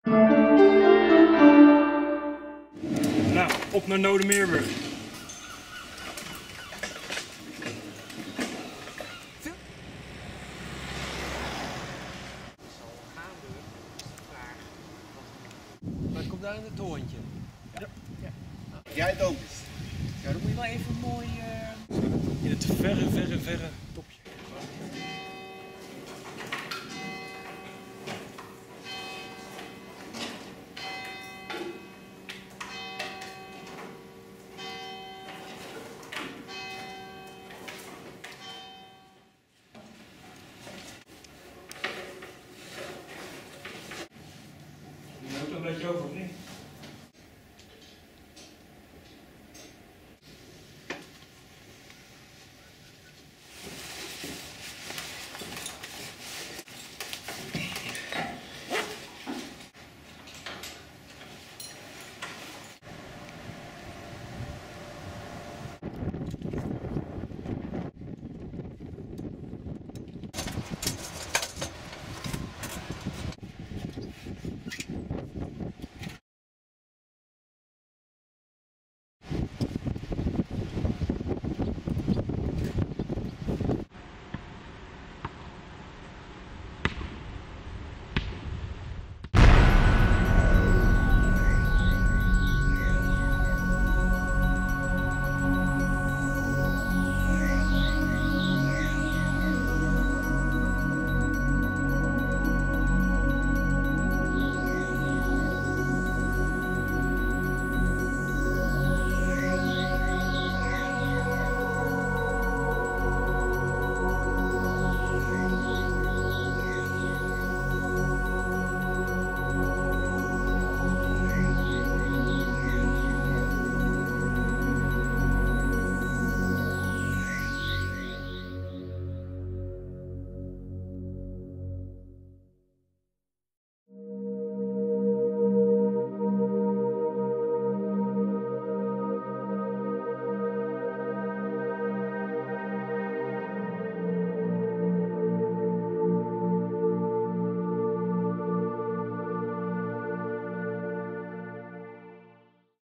Nou, op naar Nodemeerburg. Maar het komt daar in het torentje. Ja. Jij het ook? Ja, dan moet je wel even mooi... In het verre topje. Je moet ook een beetje over, of niet?